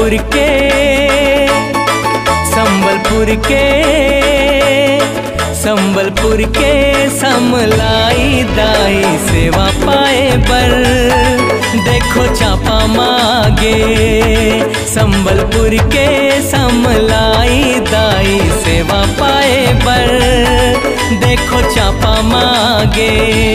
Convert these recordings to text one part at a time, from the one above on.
के संबलपुर के संबलपुर के समलाई दाई सेवा पाए बर देखो चापा मागे। संबलपुर के समलाई दाई सेवा पाए बर देखो चापा मागे।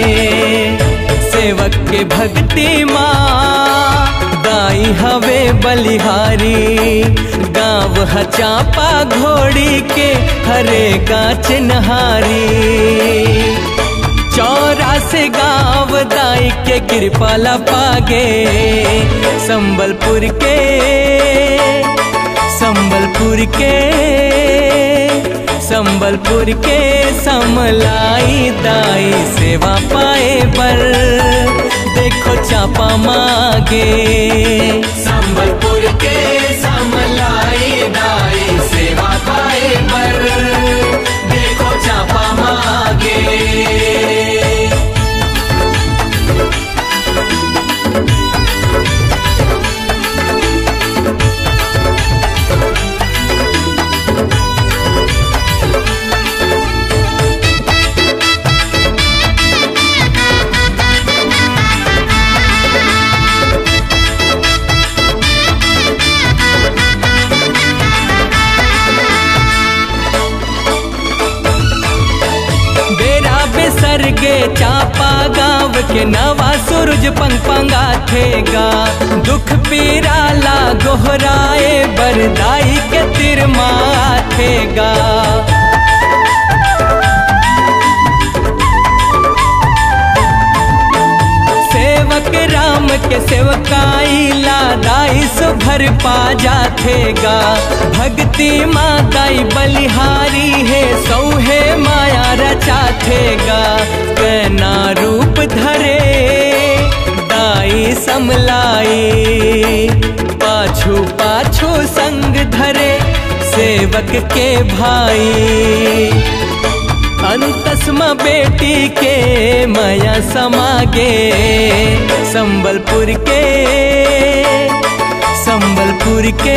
सेवक के भक्ति माँ दाई हवे बलिहारी गाँव चापा घोड़ी के हरे गाछ नहारी। 84 गाँव दाई के कृपाला पागे। संबलपुर के संबलपुर के संबलपुर के समलाई दाई सेवा पाए बर देखो चापा मागे। संबलपुर के समलाई दाई सेवा पाए बर देखो चापा मागे। सरगे चापा गाँव के नवा सूरज पंगा थेगा। दुख पीरा ला गोहराए बरदाई के तिरमा थेगा। सेवक राम के सेवकाई ला दाई सुभर पा जाथेगा। भक्ति माताई बलिहारी है सौहे माया रचाथेगा। कैना रूप धरे दाई समलाई पाछू पाछू संग धरे सेवक के भाई। अंतस्मा बेटी के माया समागे। संबलपुर के संबलपुर के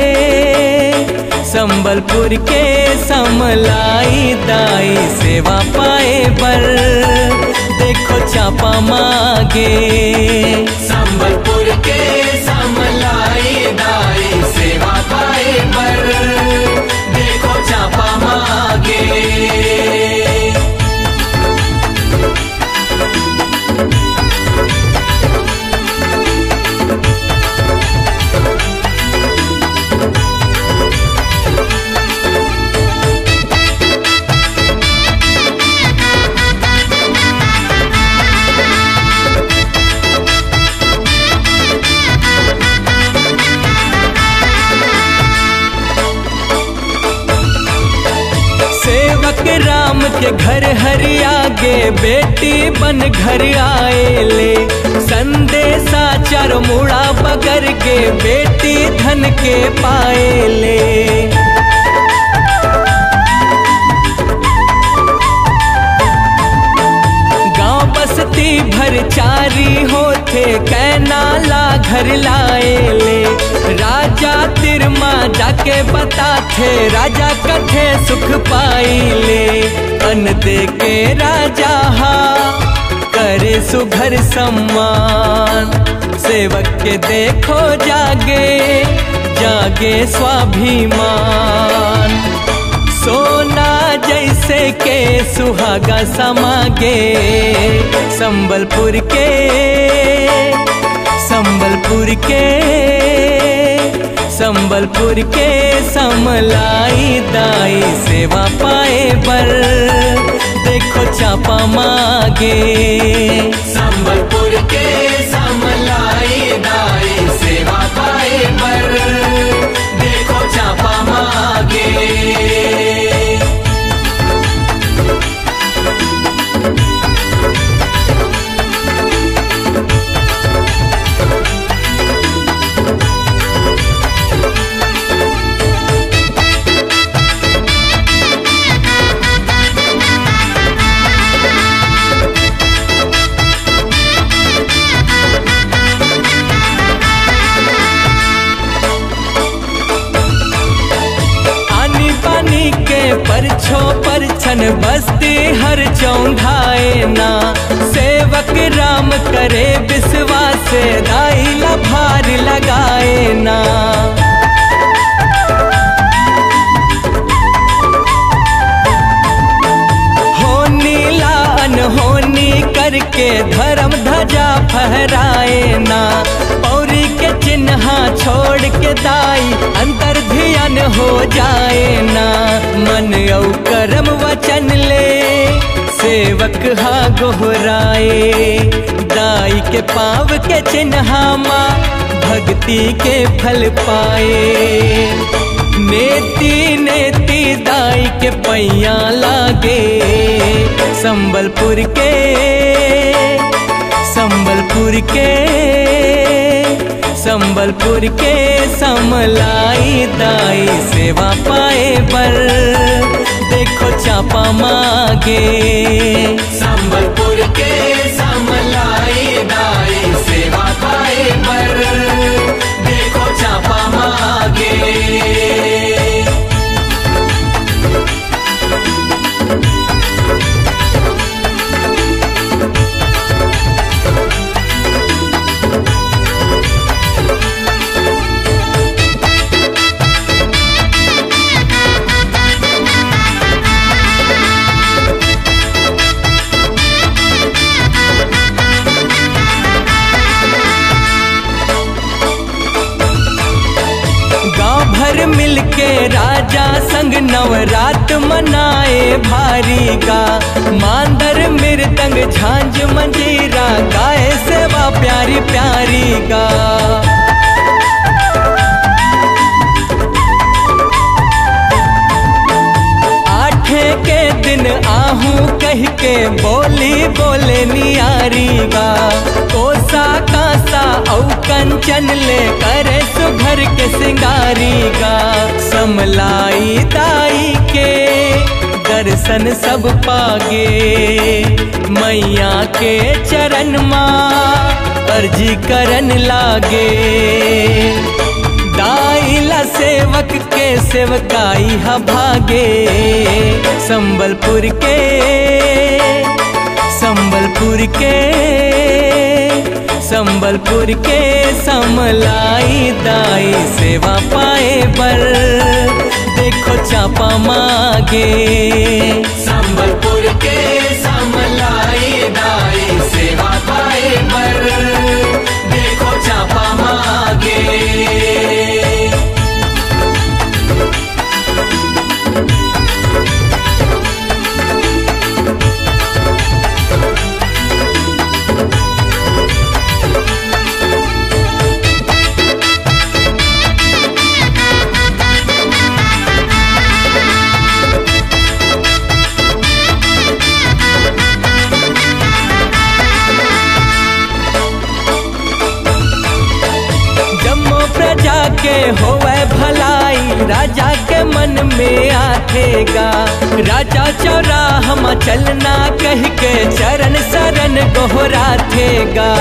संबलपुर के समलाई दाई सेवा पाए बर देखो चापा मागे। संबलपुर के समलाई दाई सेवा पाए बर देखो चापा मागे। राम के घर हरियागे बेटी बन घर आए ले। संदेशा चार मुड़ा बगर के बेटी धन के पाए ले। गांव बस्ती भर चारी होते कैना ला घर लाए ले। राजा तिरमा जाके बताथे राजा कथे सुख पाई ले। अन दे के राजा हा करे सुघर सम्मान। सेवक के देखो जागे जागे स्वाभिमान। सोना जैसे के सुहागा समागे। संबलपुर के संबलपुर के संबलपुर के समलाई दाई सेवा पाए बर देखो चापा मागे। संबलपुर के समलाई दाई सेवा पाए बर देखो चापा मागे। हरि हर चौंधाए ना, सेवक राम करे विश्वास, दाई ला भार लगाए ना। होनी ला अनहोनी करके धर्म ध्वजा फहराए ना, पौरी के चिन्ह छोड़ के दाई अंतर ध्यान हो जाए ना। मन औ कर्म वचन ले सेवक हा गोहराए, दाई के पाव के चिन्ह माँ भक्ति के फल पाए। नेति नेति दाई के पैया लागे, संबलपुर के संबलपुर के संबलपुर के समलाई दाई सेवा पाए बर, देखो चापा मांगे। संबलपुर के समलाई दाई सेवा पाए बर, देखो चापा मांगे। मिलके राजा संग नवरात मनाए भारी का, मांदर मृदंग झांझ मंजीरा गाए सेवा प्यारी प्यारी का। आठे के दिन आहूं कह के बोली बोले नियारी गा, कोसा कासा औ कंचन ले करे सुघर के सिंगारी गा। समलाई दाई के दर्शन सब पागे, मैया के चरण माँ अर्जी करन लागे। दाई ला सेवक के सेवकाई हा भागे, संबलपुर के संबलपुर के संबलपुर के समलाई दाई सेवा पाए बर, देखो चापा मांगे। संबलपुर के समलाई दाई सेवा पाए बर, देखो चापा मांगे। के होवे भलाई राजा के मन में आथेगा, राजा चौराहा में चलना कह के चरण शरण गोहरा थेगा।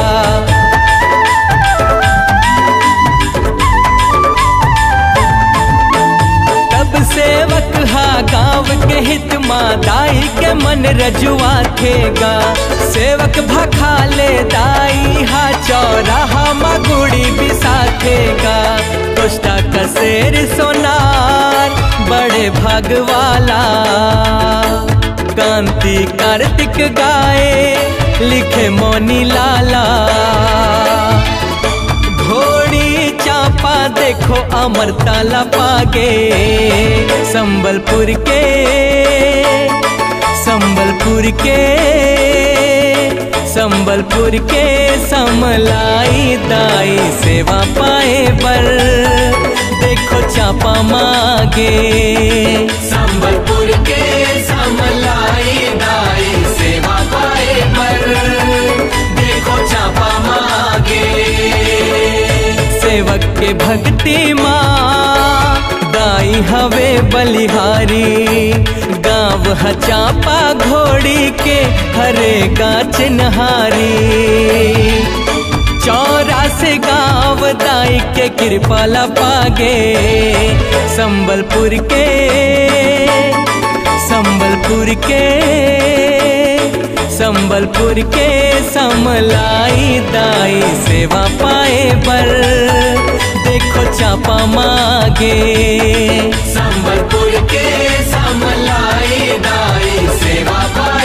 तब सेवक हा गाँव के हित माँ दाई के मन रजुआ थेगा, सेवक भखा ले दाई हा चौराहा माँ गुड़ी बिसाथेगा। कोष्टा कसेर सोनार बड़े भागवाला, कांति कार्तिक गाए लिखे मोनी लाला। घोड़ी चापा देखो अमरता ला पागे, संबलपुर के संबलपुर के संबलपुर के समलाई दाई सेवा पाए बर, देखो चापा मांगे। संबलपुर के समलाई दाई सेवा पाए बर, देखो चापा मांगे। सेवक के भक्ति माँ दाई हवे बलिहारी, गाँव चापा घोड़ी के हरे का चिन्हारी। 84 गाँव दाई के कृपा ला पागे, संबलपुर के संबलपुर के समलाई दाई सेवा पाए बर देखो चापा मांगे। संबलपुर के समलाई दाई सेवा पाए